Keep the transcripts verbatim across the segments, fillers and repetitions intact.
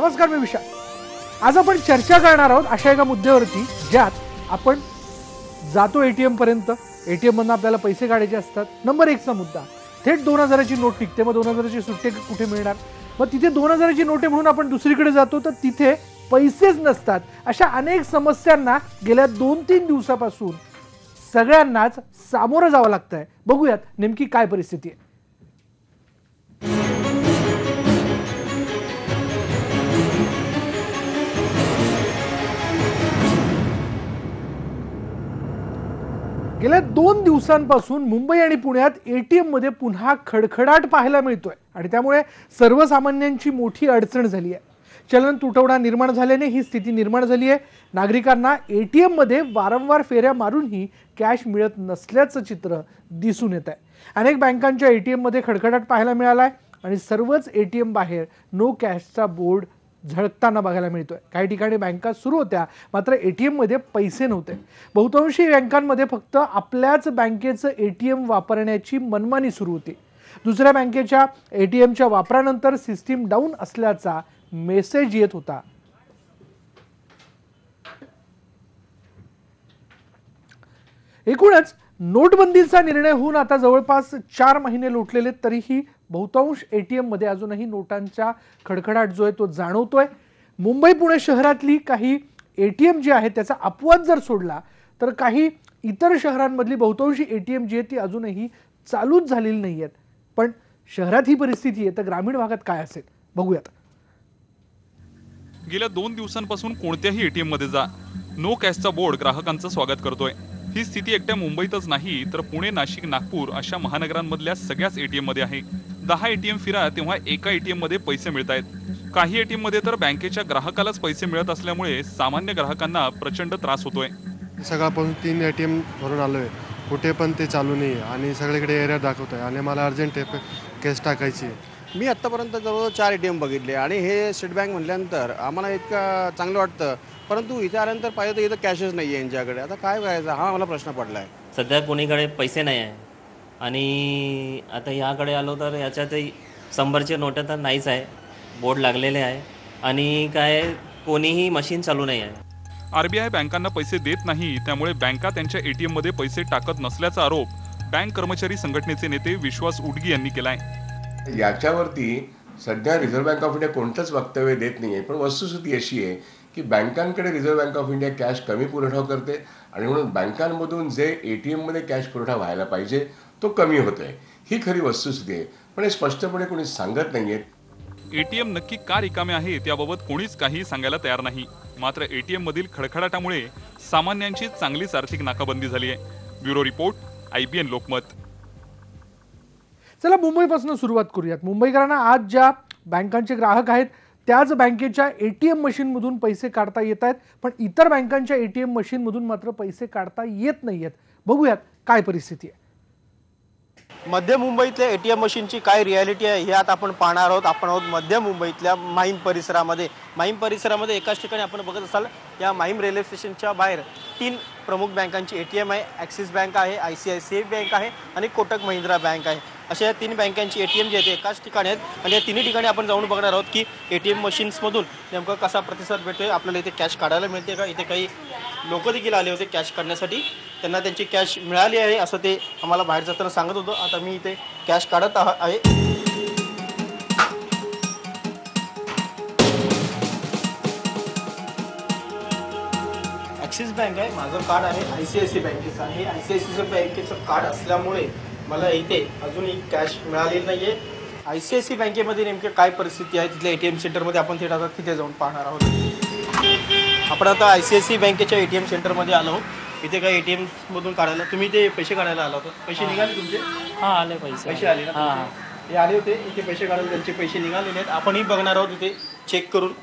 नमस्कार, मी विशाल. आज आपण चर्चा करणार आहोत अशा एका मुद्द्यावरती ज्यात आपण जातो एटीएम पर्यंत, एटीएम मधून आपल्याला पैसे काढायचे असतात. नंबर एकचा मुद्दा, थेट दोन हजाराची नोट निघते, मग दोन हजाराची सुट्टे कुठे मिळणार? मग तिथे दोन हजाराची नोट म्हणून आपण दुसरीकडे जातो तर तिथे पैसेच नसतात. अशा अनेक समस्यांना गेल्या दोन तीन दिवसापासून सगळ्यांनाच सामोरं जावं लागतंय. बघूयात नेमकी काय परिस्थिती आहे. गेल्या दोन दिवसांपासून मुंबई आणि पुण्यात एटीएम मध्ये पुन्हा खडखडाट पाहायला मिळतोय आणि त्यामुळे सर्वसामान्यांची मोठी अडचण झाली आहे. चलन तुटवडा निर्माण झाल्याने ही स्थिती निर्माण झाली आहे. नागरिकांना एटीएम मध्ये वारंवार फेऱ्या मारूनही कॅश मिळत नसल्याचं चित्र दिसून येत आहे. अनेक बँकांच्या एटीएम मध्ये खडखडाट पाहायला मिळालाय आणि सर्वच एटीएम बाहेर नो कॅशचा बोर्ड झळकताना बघायला मिळतोय. काही ठिकाणी बँका सुरू होत्या, मात्र एटीएम मध्ये पैसे नव्हते. बहुतांशी बँकांमध्ये फक्त आपल्याच बँकेचं एटीएम वापरण्याची मनमानी सुरू होती. दुसऱ्या बँकेच्या एटीएमच्या वापरानंतर सिस्टीम डाऊन असल्याचा मेसेज येत होता. एकूणच नोटबंदीचा निर्णय होऊन आता जवळपास चार महिने लोटलेले, तरीही बहुतांश एटीएम मध्ये अजूनही नोटांचा खडखडाट जो आहे तो जाणवतोय. मुंबई पुणे शहरातली काही एटीएम जी आहे त्याचा अपवाद जर सोडला तर काही इतर शहरांमधली बहुतांशी एटीएम जी आहे ती अजूनही चालूच झालेली नाही आहेत. पण शहरात ही परिस्थिती आहे तर ग्रामीण भागात काय असेल बघूयात. गेल्या दोन दिवसांपासून कोणत्याही एटीएम मध्ये जा, नो कॅशचा बोर्ड ग्राहकांचं स्वागत करतोय. ही स्थिती एकट्या मुंबईतच नाही तर पुणे, नाशिक, नागपूर अशा महानगरांमधल्या सगळ्याच एटीएम मध्ये आहे. दहा एटीएम फिरा तेव्हा एका एटीएम मध्ये पैसे मिळत आहेत. काही एटीएम मध्ये तर बँकेच्या ग्राहकालाच पैसे मिळत असल्यामुळे सामान्य ग्राहकांना प्रचंड त्रास होतोय. सकाळपासून तीन एटीएम भरून आलोय, कुठे पण ते चालू नाही आणि सगळीकडे एरिया दाखवत आहे आणि मला अर्जंट कॅश टाकायची. मी आत्तापर्यंत जवळ चार एटीएम बघितले आणि हे स्टेट बँक म्हटल्यानंतर आम्हाला इतकं चांगलं वाटतं, परंतु इथे आल्यानंतर पाहिजे तर इथं कॅशच नाही आहे यांच्याकडे. आता काय करायचं हा मला प्रश्न पडला आहे. सध्या कोणीकडे पैसे नाही आहे आणि आता याकडे आलो तर याच्यातही शंभरचे नोटा तर नाहीच आहे, बोर्ड लागलेले आहे आणि काय कोणीही मशीन चालू नाही आहे. आरबीआय बँकांना पैसे देत नाही, त्यामुळे बँका त्यांच्या एटीएम मध्ये पैसे टाकत नसल्याचा आरोप बँक कर्मचारी संघटनेचे नेते विश्वास उडगी यांनी केलाय. याच्यावरती सध्या रिझर्व्ह बँक ऑफ इंडिया कोणतंच वक्तव्य देत नाही आहे, पण वस्तुस्थिती अशी आहे की बँकांकडे Reserve Bank of India cash कमी पुरवठा करते आणि म्हणून बँकांमधून जे एटीएममध्ये कॅश पुरवठा व्हायला पाहिजे तो कमी होतोय. ही खरी वस्तुस्थिती आहे, पण हे स्पष्टपणे कोणी सांगत नाहीये. एटीएम नक्की का रिकामे आहेत याबाबत कोणीच काही सांगायला तयार नाही. मात्र एटीएम मधील खडखडाटामुळे सामान्यांची चांगलीच आर्थिक नाकाबंदी झाली आहे. Bureau report, IBN Lokmat. चला मुंबईपासून सुरुवात करूयात. मुंबईकरांना आज ज्या बँकांचे ग्राहक आहेत त्याच बँकेच्या एटीएम मशीन मधून पैसे काढता येत आहेत, पण इतर बँकांच्या एटीएम मशीन मधून मात्र पैसे काढता येत नाहीयेत. बघूयात काय परिस्थिती आहे. मध्य मुंबईतल्या एटीएम मशीनची काय रियालिटी आहे हे आता आपण पाहणार आहोत. आपण आहोत मध्य मुंबईतल्या माहीम परिसरामध्ये. माहीम परिसरामध्ये एकाच ठिकाणी आपण बघत असाल, या माहीम रेल्वे स्टेशनच्या बाहेर तीन प्रमुख बँकांची एटीएम आहे. ॲक्सिस बँक आहे, I C I C I bank आहे आणि कोटक महिंद्रा बँक आहे. अशा या तीन बँकांची एटीएम जे आहेत एकाच ठिकाणी आहेत आणि या तिन्ही ठिकाणी आपण जाऊन बघणार आहोत की एटीएम मशीन्समधून नेमका कसा प्रतिसाद भेटतोय. आपल्याला इथे कॅश काढायला मिळते का? इथे काही लोक देखील आले होते कॅश काढण्यासाठी, त्यांना त्यांची कॅश मिळाली आहे असं ते आम्हाला बाहेर जाताना सांगत होतं. आता मी इथे कॅश काढत आहे. ॲक्सिस बँक आहे, माझं कार्ड आहे आय सी आय सी बँकेचं आहे. आय सी आय सी बँकेचं कार्ड असल्यामुळे मला इथे अजूनही कॅश मिळालेली नाही आहे. आय सी आय सी बँकेमध्ये नेमकी काय परिस्थिती आहे तिथल्या एटीएम सेंटरमध्ये आपण थेट आता तिथे जाऊन पाहणार आहोत. आपण आता आय सी आय सी बँकेच्या एटीएम सेंटरमध्ये आलो आहोत. इथे काय एटीएम मधून काढायला तुम्ही ते पैसे काढायला आला होता, पैसे निघाले तुमचे? हां आले पैसे, पैसे आले ना? हां हे आले होते इथे पैसे काढायला, त्यांचे पैसे निघालेले आहेत. आपणही बघणार आहोत इथे चेक करून.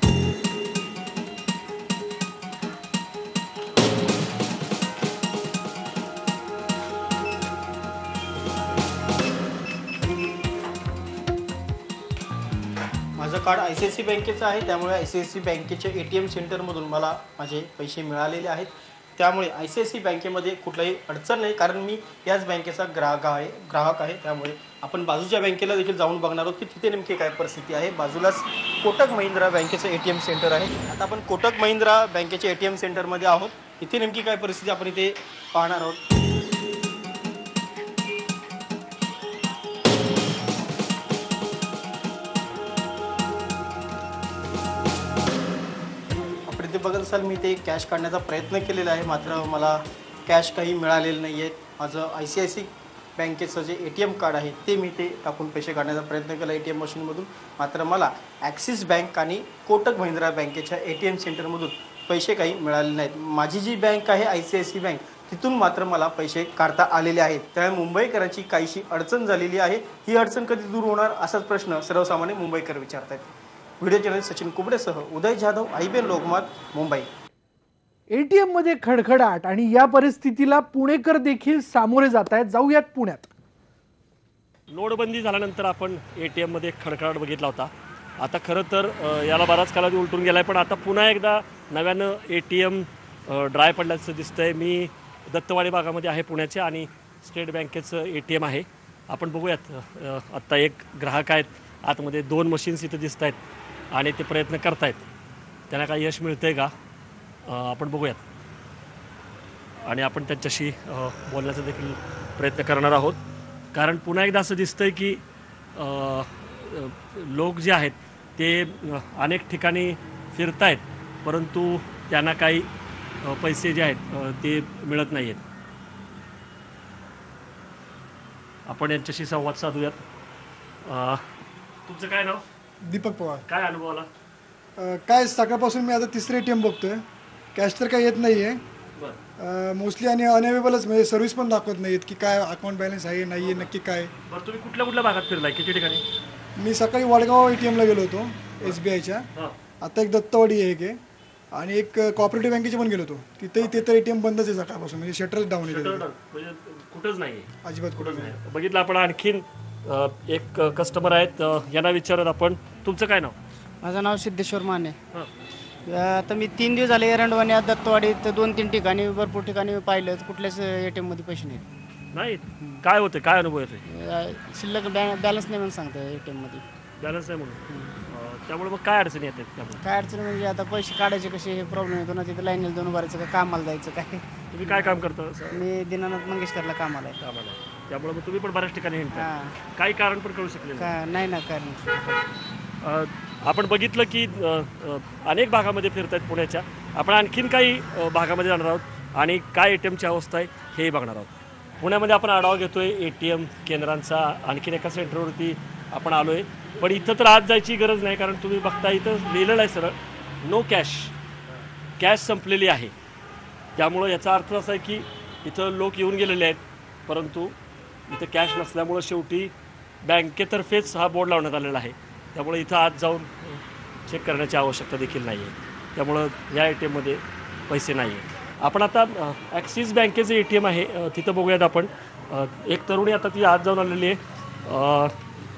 माझं card I C I C बँकेचं आहे, त्यामुळे आय सी आय सी बँकेच्या एटीएम सेंटरमधून मला माझे पैसे मिळालेले आहेत. त्यामुळे I C I C I बँकेमध्ये कुठलाही अडचण नाही, कारण मी याच बँकेचा ग्राहक आहे ग्राहक आहे त्यामुळे आपण बाजूच्या बँकेला देखील जाऊन बघणार आहोत की तिथे नेमकी काय परिस्थिती आहे. बाजूलाच कोटक महिंद्रा बँकेचं ए टी एम सेंटर आहे. आता आपण कोटक महिंद्रा बँकेच्या ए टी एम सेंटरमध्ये आहोत. इथे नेमकी काय परिस्थिती आपण इथे पाहणार आहोत. आपण इथे बघत असाल मी ते कॅश काढण्याचा प्रयत्न केलेला आहे, मात्र मला कॅश काही मिळालेलं नाही आहे. माझं I C I C I बँकेचं जे ए टी एम कार्ड आहे ते मी ते टाकून पैसे काढण्याचा प्रयत्न केला ए टी एम मशीनमधून, मात्र मला ॲक्सिस बँक आणि कोटक महिंद्रा बँकेच्या ए टी एम सेंटरमधून पैसे काही मिळाले नाहीत. माझी जी बँक आहे I C I C I bank, तिथून मात्र मला पैसे काढता आलेले आहेत. त्यामुळे मुंबईकरांची काहीशी अडचण झालेली आहे. ही अडचण कधी दूर होणार असाच प्रश्न सर्वसामान्य मुंबईकर विचारत आहेत. व्हिडिओ चॅनल सचिन कुबडेसह Uday Jadhav, I B N Lokmat, Mumbai. ATM मध्ये खडखडाट आणि या परिस्थितीला पुणेकर देखील सामोरे जात आहेत. जाऊयात पुण्यात. नोटबंदी झाल्यानंतर आपण ए टी एममध्ये खडखडाट बघितला होता. आता खरं तर याला बराच कालावधी उलटून गेला आहे, पण आता पुन्हा एकदा नव्यानं ए टी एम ड्राय पडल्याचं दिसतं आहे. मी दत्तवाडी भागामध्ये आहे पुण्याच्या आणि स्टेट बँकेचं ए टी एम आहे. आपण बघूयात. आत्ता एक ग्राहक आहेत, आतमध्ये दोन मशीन्स इथं दिसत आहेत आणि ते प्रयत्न करत आहेत. त्यांना काही यश मिळतं आहे का आपण बघूयात आणि आपण त्यांच्याशी बोलण्याचा देखील प्रयत्न करणार आहोत. कारण पुन्हा एकदा असं दिसतं आहे की लोक जे आहेत ते अनेक ठिकाणी फिरत आहेत, परंतु त्यांना काही पैसे जे आहेत ते मिळत नाही आहेत. आपण यांच्याशी संवाद साधूयात. तुमचं काय नाव? दीपक पवार. काय अनुभव आला? काय सकाळपासून मी आता तिसरे ए टी एम बघतोय. कॅश तर काही येत नाही आहे मोस्टली आणि अनअवेलेबलच, म्हणजे सर्व्हिस पण दाखवत नाहीत की काय अकाउंट बॅलन्स आहे नाही आहे नक्की काय. बरं, तुम्ही कुठल्या कुठल्या भागात फिरलाय, किती ठिकाणी? मी सकाळी वडगाव ए टी एमला गेलो होतो एस बी आयच्या. आता एक दत्तवाडी आहे एक आणि एक कोऑपरेटिव्ह बँकेचे पण गेलो होतो. तिथेही ते तर ए टी एम बंदच आहे सकाळपासून, म्हणजे शटरच डाऊन आहे, म्हणजे कुठंच नाही, अजिबात कुठंच नाही. बघितलं आपण. आणखीन एक कस्टमर आहेत, यांना विचारत आपण. तुमचं काय नाव? माझं नाव सिद्धेश्वर माने. आता मी तीन दिवस झाले एरंडवाणी दत्तवाडीत दोन तीन ठिकाणी भरपूर ठिकाणी पाहिलं, कुठल्याच ए टी एममध्ये पैसे नाहीत. नाही काय होतं, काय अनुभव येतो? शिल्लक बॅलन्स नाही म्हणून सांगतं ए टी एममध्ये. बॅलन्स नाही म्हणून, त्यामुळे मग काय अडचणी येतात? त्यामुळे काय अडचण म्हणजे आता पैसे काढायचे कसे हे प्रॉब्लेम येतो ना. तिथं लाईनीला जाऊन उभारायचं का, कामाला जायचं काय. तुम्ही काय काम करता? मी दिनानाथ मंगेशकरला कामाला आहे. कामाला, त्यामुळे मग तुम्ही पण बऱ्याच ठिकाणी हिंडता. हां, काही कारण पण कळू शकले का नाही ना काय नाही. आपण बघितलं की अनेक भागामध्ये फिरत आहेत पुण्याच्या. आपण आणखीन काही भागामध्ये जाणार आहोत आणि काय ए टी एमची अवस्था आहे हेही बघणार आहोत. पुण्यामध्ये आपण आढावा घेतो आहे ए टी एम केंद्रांचा. आणखीन एका सेंटरवरती आपण आलो आहे, पण इथं तर आज जायची गरज नाही, कारण तुम्ही बघता इथं लिहिलेलं आहे सरळ नो कॅश. कॅश संपलेली आहे. त्यामुळं याचा अर्थ असा आहे की इथं लोक येऊन गेलेले आहेत, परंतु इथं कॅश नसल्यामुळं शेवटी बँकेतर्फेच हा बोर्ड लावण्यात आलेला आहे. त्यामुळे इथं आज जाऊन चेक करण्याची आवश्यकता देखील नाही आहे. त्यामुळं या ए टी एममध्ये पैसे नाही आहे. आपण आता ॲक्सिस बँकेचं ए टी एम आहे तिथं बघूयात आपण. एक तरुणी आता ती आज जाऊन आलेली आहे.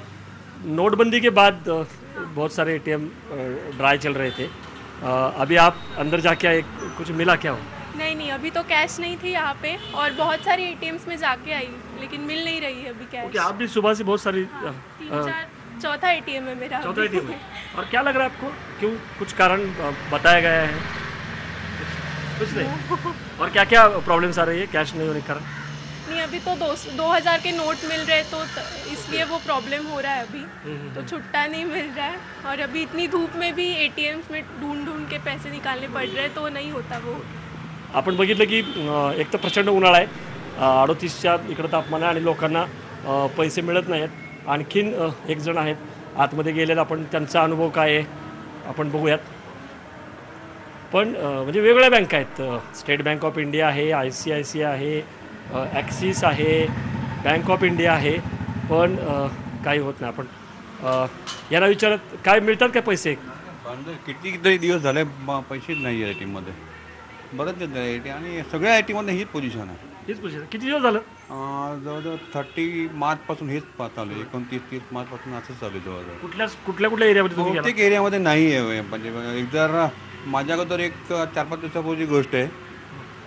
नोटबंदी के बाद बहुत सारे ए टी एम ड्राई चल रहे थे. अभी आप अंदर जाके आए, कुछ मिला क्या हो? नहीं नहीं, अभी तो कैश नहीं थी यहाँ पे और बहुत सारी ए टी एम्स में जाके आई, लेकिन मिल नहीं रही है अभी कैश. ओके, आप भी सुबह से बहुत सारी हाँ, तीन चार चौथा ए टी एम है मेरा. चौथा ए टी एम है. और क्या लग रहा है आपको, क्यों, कुछ कारण बताया गया है? कुछ नहीं. और क्या क्या प्रॉब्लम्स आ रही है कैश नहीं होने के कारण? नहीं, अभी तो दो दो हज़ार के नोट मिल रहे तो इसलिए वो प्रॉब्लम हो रहा है अभी. तो छुट्टा नहीं मिल रहा है और अभी इतनी धूप में भी ए टी एम्स में ढूंढ ढूंढ के पैसे निकालने पड़ रहे हैं, तो नहीं होता वो. आपण बघितलं की एक तर प्रचंड उन्हाळा आहे, अडतीसच्या इकडं तापमान आहे आणि लोकांना पैसे मिळत नाहीत. आणखीन एक जण आहेत आतमध्ये गेलेले, आपण त्यांचा अनुभव काय आहे आपण बघूयात. पण म्हणजे वेगवेगळ्या बँका आहेत. स्टेट बँक ऑफ इंडिया आहे, I C I C I आहे, ॲक्सिस आहे, बँक ऑफ इंडिया आहे, पण काही होत नाही. आपण यांना विचारत काय मिळतात का पैसे? कितीतरी दिवस झाले पैसेच नाही आहे ए टी एममध्ये. बरंच दिवस झाले ए टी आणि सगळ्या ए टी एममध्ये हीच पोझिशन आहे. हीच पोझिशन किती दिवस झालं? जवळजवळ थर्टी मार्चपासून हेच चालू आहे. एकोणतीस तीस मार्चपासून असंच चालू आहे जवळजवळ. कुठल्या कुठल्या कुठल्या एरियामध्ये तुम्ही गेला? प्रत्येक एरियामध्ये नाही आहे. म्हणजे एकदा माझ्याकडं एक चार पाच दिवसापूर्वीची गोष्ट आहे.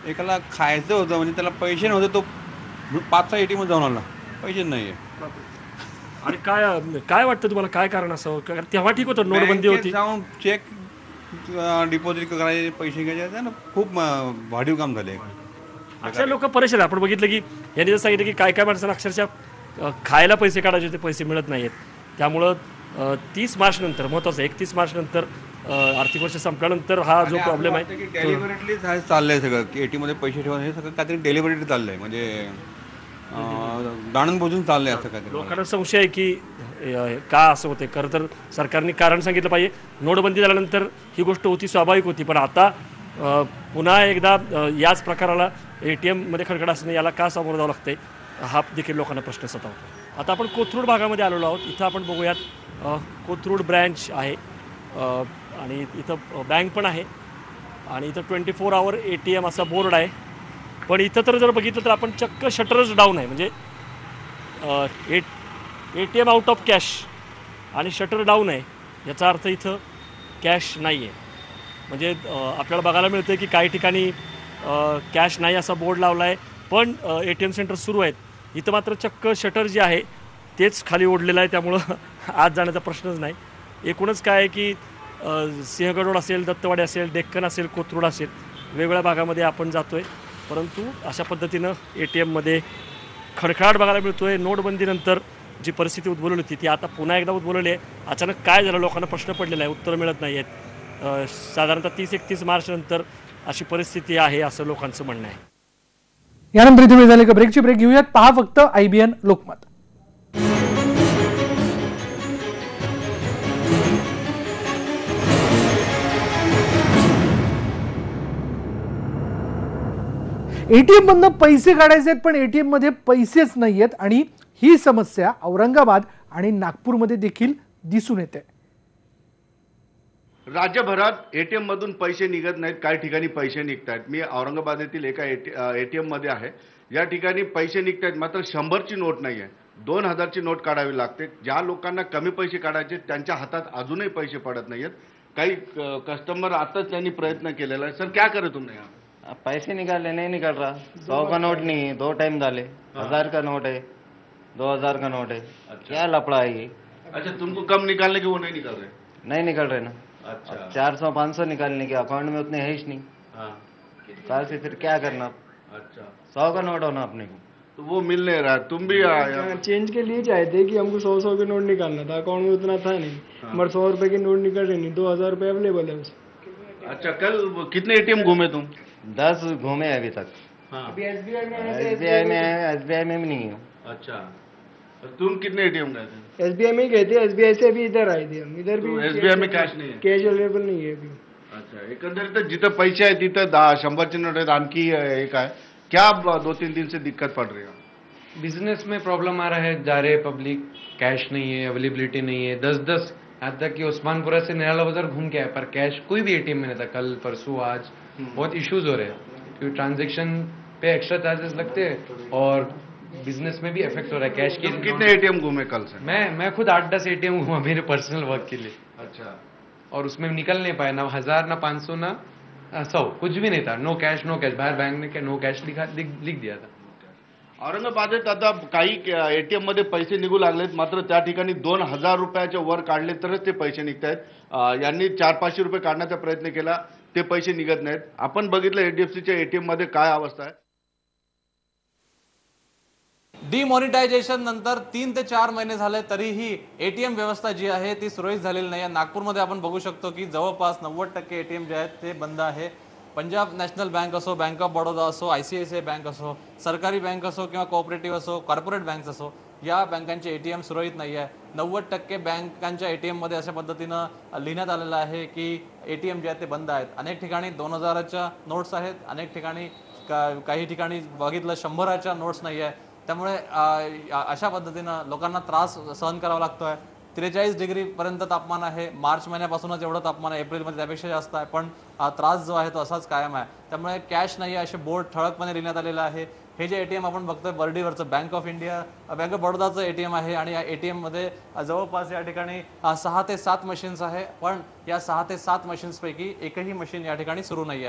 एकाला खायचं होतं म्हणजे त्याला पैसे नव्हते, तो पाच सहा ए टी एम जाऊन आला, पैसे नाही आहे. आणि काय काय वाटतं तुम्हाला, काय कारण असावं? कारण तेव्हा ठीक होतं, नोटबंदी होती, जाऊन चेक डिपॉझिट करायचे, पैसे घ्यायचे ना, खूप वाढीव काम झाले. अक्षर लोक परेशान आहे. आपण बघितलं की यांनी जर सांगितलं की काय काय माणसांना अक्षरशः खायला पैसे काढायचे ते पैसे मिळत नाहीत. त्यामुळं तीस मार्च नंतर महत्त्वाचं एकतीस मार्च नंतर आर्थिक वर्ष संपल्यानंतर हा जो प्रॉब्लेम आहे डेलिव्हरेटली चाललंय सगळं, की एटीमध्ये पैसे ठेवून हे सगळं काहीतरी डेलिव्हरेटली चाललंय, म्हणजे जाणून बुजून चाललंय असं काहीतरी. लोकांना संशय आहे की का असं होते. खरं तर सरकारने कारण सांगितलं पाहिजे. नोटबंदी झाल्यानंतर ही गोष्ट होती, स्वाभाविक होती, पण आता पुन्हा एकदा याच प्रकाराला ए टी एममध्ये खडखड असणं याला का सामोरं जावं लागतंय हा देखील लोकांना प्रश्न सतावतो. आता आपण कोथरूड भागामध्ये आलेलो आहोत. इथं आपण बघूयात कोथरूड ब्रँच आहे आणि इथं बँक पण आहे आणि इथं twenty four hour A T M असा बोर्ड आहे. पण इथं तर जर बघितलं तर आपण चक्क शटरच डाऊन आहे, म्हणजे A A T M out of cash आणि शटर डाऊन आहे. याचा अर्थ इथं कॅश नाही आहे. म्हणजे आपल्याला बघायला मिळतं की काही ठिकाणी कॅश नाही असा बोर्ड लावला आहे, पण ए टी एम सेंटर सुरू आहेत. इथं मात्र चक्क शटर जे आहे तेच खाली ओढलेलं आहे, त्यामुळं आत जाण्याचा प्रश्नच नाही. एकूणच काय आहे की सिंहगड रोड असेल, दत्तवाडी असेल, डेक्कन असेल, कोथरूड असेल, वेगवेगळ्या भागामध्ये आपण जातो आहे, परंतु अशा पद्धतीनं ए टी एममध्ये खडखडाट बघायला मिळतो आहे. नोटबंदीनंतर जी परिस्थिती उद्भवली होती ती आता पुन्हा एकदा उद्भवलेली आहे. अचानक काय झालं, लोकांना प्रश्न पडलेला आहे, उत्तरं मिळत नाही आहेत. साधारणतः तीस एकतीस मार्च नंतर अशी परिस्थिती आहे असं लोकांचं म्हणणं आहे. यानंतर इथे वेळ झाली का ब्रेकची ब्रेक घेऊयात. पहा फक्त I B N Lokmat. ATM मधनं पैसे काढायचे आहेत पण एटीएम मध्ये पैसेच नाहीयेत आणि ही समस्या औरंगाबाद आणि नागपूरमध्ये देखील दिसून येते. राज्यभरात एटीएम मधून पैसे निघत नाहीत, काही ठिकाणी पैसे निघत आहेत. मी औरंगाबाद येथील एका एटीएम मध्ये आहे. या ठिकाणी पैसे निघत आहेत, मात्र शंभरची नोट नाही आहे, दोन हजारची नोट काढावी लागते. ज्या लोकांना कमी पैसे काढायचे त्यांच्या हातात अजूनही पैसे पडत नाहीत. काही कस्टमर आताच त्यांनी प्रयत्न केलेला आहे. सर क्या करे तुमने यहाँ? पैसे निकालने नहीं निकल रहा. सौ का नोट नहीं है, दो टाइम डाले. हजार का नोट है, दो हजार का नोट है. क्या लफड़ा है ये? अच्छा, तुमको कम निकालने के वो नहीं निकल रहे? नहीं निकल रहे ना. अच्छा, चार सौ पाँच सौ निकालने के अकाउंट में उतने है ही नहीं. हाँ, कल से फिर क्या करना? अच्छा, सौ का नोट होना अपने को, तो वो मिल नहीं रहा. तुम भी चेंज के लिए चाहे थे कि हमको सौ सौ के नोट निकालना था, अकाउंट में उतना था नहीं. मगर सौ रुपए के नोट निकल रहे नहीं, दो हजार रुपये अवेलेबल है उसमें. अच्छा, कल कितने एटीएम घूमे तुम? दस घूमे अभी तक. एस बी आई में एस बी आई में एस बी आई में भी नहीं है. अच्छा, तुम कितने एटीएम गए थे? एस बी आई में ही गए थे. एस बी आई से अभी इधर आए थे हम. इधर भी एस बी आई में कैश नहीं है? कैश अवेलेबल नहीं है अभी. अच्छा, एकंदरीत जिथं पैसे आहेत तिथं दहा शंभरची नोट आहेत. आणखी एक आहे, क्या दो तीन दिन से दिक्कत पड़ रही है? बिजनेस में प्रॉब्लम आ रहा है, जा रहे पब्लिक, कैश नहीं है, अवेलेबिलिटी नहीं है. दस दस यहाँ तक कि उस्मानपुरा से निराला बाजार घूम के आया, पर कैश कोई भी एटीएम में नहीं था. कल परसों आज बहुत इश्यूज हो रहे हैं क्योंकि ट्रांजैक्शन पे एक्स्ट्रा चार्जेस लगते हैं और बिजनेस में भी इफेक्ट हो रहा है. कैश के कितने एटीएम घूमे कल से? मैं मैं खुद आठ दस एटीएम घूमा मेरे पर्सनल वर्क के लिए. अच्छा, और उसमें निकल नहीं पाया, ना हजार ना पाँच सौ ना सौ, कुछ भी नहीं था. No cash no cash. बाहर बैंक ने नो कैश लिखा लिख, लिख दिया था. औरंगाबादेत आता काही एटीएम मध्ये पैसे निघू लागलेत, मात्र त्या ठिकाणी दोन हजार रुपयाच्या वर काढले तरच ते पैसे निघत आहेत. यांनी चार पाचशे रुपये काढण्याचा प्रयत्न केला, ते पैसे निघत नाहीत. आपण बघितलं एचडीएफसीच्या एटीएम मध्ये काय अवस्था आहे. डिमॉनिटायझेशन नंतर तीन ते चार महिने झाले तरीही एटीएम व्यवस्था जी आहे ती सुरळीत झालेली नाही आहे. नागपूरमध्ये आपण बघू शकतो की जवळपास नव्वद टक्के एटीएम जे आहेत ते बंद आहे. पंजाब नॅशनल बँक असो, बँक ऑफ बडोदा असो, I C I C I bank असो, सरकारी बँक असो किंवा कोऑपरेटिव्ह असो, कॉर्पोरेट बँक्स असो, या बँकांचे एटीएम सुरळीत नाही आहे. नव्वद टक्के बँकांच्या एटीएममध्ये अशा पद्धतीनं लिहिण्यात आलेलं आहे की एटीएम जे आहेत ते बंद आहेत. अनेक ठिकाणी दोन हजाराच्या नोट्स आहेत, अनेक ठिकाणी का काही ठिकाणी बघितलं शंभराच्या नोट्स नाही आहे. त्यामुळे अशा पद्धतीनं लोकांना त्रास सहन करावा लागतो आहे. त्रेचाळीस डिग्रीपर्यंत तापमान आहे. मार्च महिन्यापासूनच एवढं तापमान आहे, एप्रिलमध्ये त्यापेक्षा जास्त आहे, पण त्रास जो आहे तो असाच कायम आहे. त्यामुळे कॅश नाही आहे असे बोर्ड ठळकपणे लिहिण्यात आलेलं आहे. हे जे एटीएम आपण बघतोय बर्डीवरचं bank of India, bank of बडोदाचं एटीएम आहे आणि या एटीएममध्ये जवळपास या ठिकाणी सहा ते सात मशीन्स आहे, पण या सहा ते सात मशीन्सपैकी एकही मशीन या ठिकाणी सुरू नाही आहे.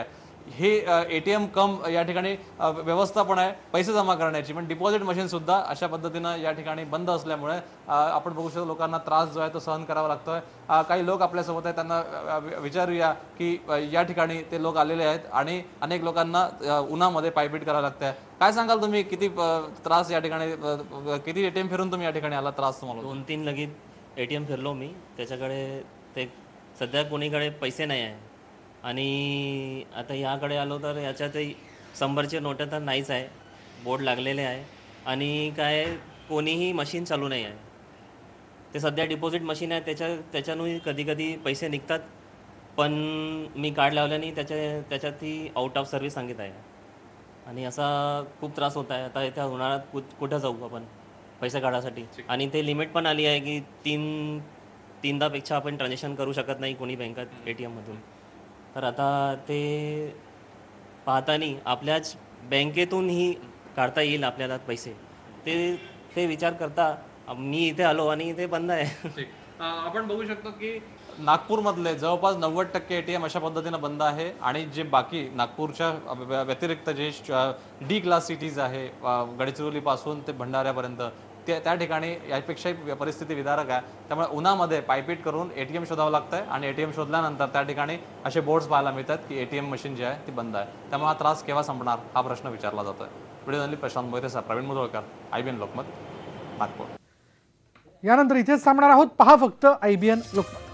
हे ए टी एम कम या ठिकाणी अ, व्यवस्था पण आहे पैसे जमा करण्याची, पण डिपॉझिट मशीन सुद्धा अशा पद्धतीनं या ठिकाणी बंद असल्यामुळे अ, आपण बघू शकतो लोकांना त्रास जो आहे तो सहन करावा लागतोय. अ, काही लोक आपल्यासोबत आहेत, त्यांना अ, वि- विचारूया की अ, या ठिकाणी ते लोक आलेले आहेत आणि अनेक लोकांना अ, उन्हामध्ये पायपीट करावं लागतंय. काय सांगाल तुम्ही, किती अ, त्रास या ठिकाणी अ, अ, किती एटीएम फिरून तुम्ही या ठिकाणी आला, त्रास तुम्हाला? दोन तीन लगेच ए टी एम फिरलो मी, त्याच्याकडे ते सध्या कोणीकडे पैसे नाही आहे आणि आता याकडे आलो तर याच्यातही शंभरचे नोटा तर नाहीच आहे, बोर्ड लागलेले आहे आणि काय कोणीही मशीन चालू नाही आहे. ते सध्या डिपॉझिट मशीन आहे, त्याच्या त्याच्यानं कधी कधी पैसे निघतात, पण मी कार्ड लावल्याने त्याच्या त्याच्यात ती आउट ऑफ सर्व्हिस सांगित आहे आणि असा खूप त्रास होत आहे. आता येत्या उन्हाळ्यात कुठ कुठं जाऊ आपण पैसे काढायसाठी, आणि ते लिमिट पण आली आहे की तीन तीनदापेक्षा आपण ट्रान्झॅक्शन करू शकत नाही कोणी बँकात ए टी एममधून. तर आता ते पाहताना आपल्याच बँकेतूनही काढता येईल आपल्याला पैसे, ते ते विचार करता मी इथे आलो आणि इथे बंद आहे. अ, आपण बघू शकतो की नागपूरमधले जवळपास नव्वद टक्के एटीएम अशा पद्धतीनं बंद आहे आणि जे बाकी नागपूरच्या व्य- व्यतिरिक्त जे डी क्लास सिटीज आहे, अ, गडचिरोलीपासून ते भंडाऱ्यापर्यंत, त्या त्या ठिकाणी यापेक्षाही परिस्थिती विदारक आहे. त्यामुळे उन्हामध्ये पायपीट करून एटीएम शोधावं लागतंय आणि एटीएम शोधल्यानंतर त्या ठिकाणी असे बोर्ड्स पाहायला मिळतात की एटीएम मशीन जी आहे ती बंद आहे. त्यामुळे हा त्रास केव्हा संपणार हा प्रश्न विचारला जातोय. Video journalist Prashant Mohite, Pravin Mudholkar, I B N Lokmat, Nagpur. यानंतर इथेच थांबणार आहोत. पहा फक्त आय बी एन लोकमत.